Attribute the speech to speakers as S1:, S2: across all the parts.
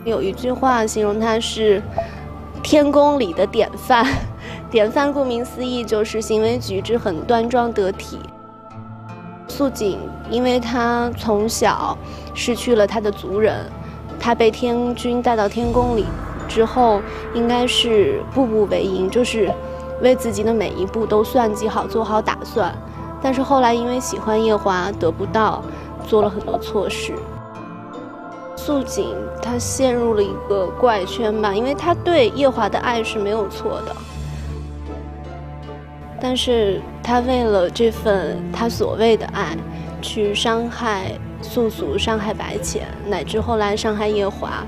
S1: 有一句话形容他是天宫里的典范，典范顾名思义就是行为举止很端庄得体。素锦因为他从小失去了他的族人，他被天君带到天宫里之后，应该是步步为营，就是为自己的每一步都算计好，做好打算。但是后来因为喜欢夜华得不到，做了很多错事。素锦她陷入了一个怪圈吧，因为她对夜华的爱是没有错的，但是她为了这份她所谓的爱，去伤害素素，伤害白浅，乃至后来伤害夜华。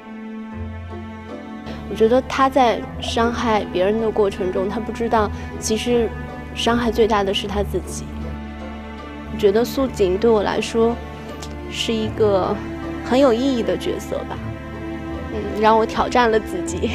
S1: 我觉得她在伤害别人的过程中，她不知道其实伤害最大的是她自己。我觉得素锦对我来说是一个很有意义的角色吧，让我挑战了自己。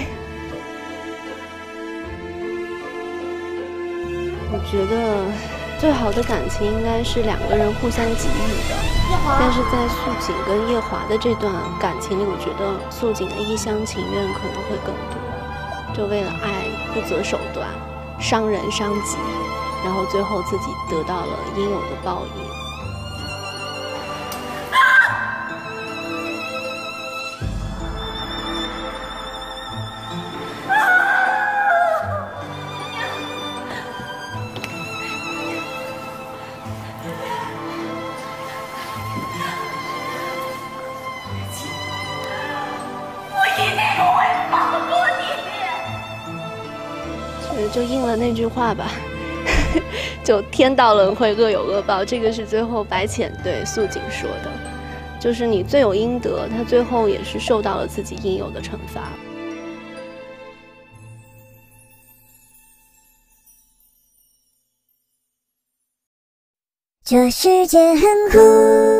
S1: 我觉得最好的感情应该是两个人互相给予的，但是在素锦跟夜华的这段感情里，我觉得素锦的一厢情愿可能会更多，就为了爱不择手段，伤人伤己，然后最后自己得到了应有的报应。就应了那句话吧，就天道轮回，恶有恶报。这个是最后白浅对素锦说的，就是你罪有应得，他最后也是受到了自己应有的惩罚。
S2: 这世界很酷。